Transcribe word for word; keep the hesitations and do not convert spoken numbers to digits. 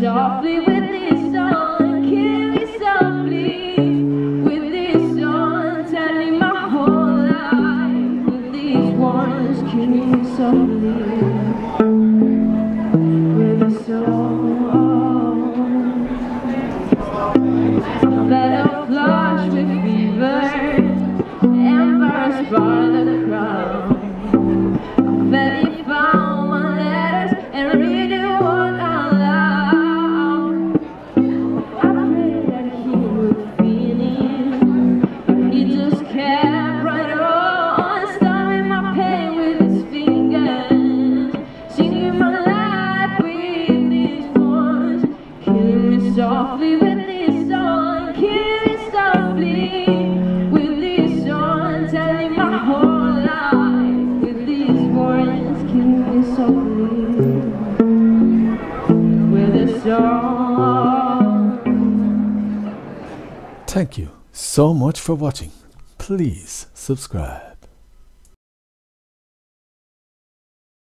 softly with this song, kill me softly with this song, telling my whole life with these words, kill me softly with a song. I better flush with fever, embarrassed by the crowd. I bet he found my letters and read it one out loud. I prayed that he would feel it, but he just kept right on, starving my pain with his fingers, singing my life with his voice, killing me softly with this song, killing me softly with this song, telling my whole life with these words, killing me softly with a song. Thank you so much for watching. Please subscribe.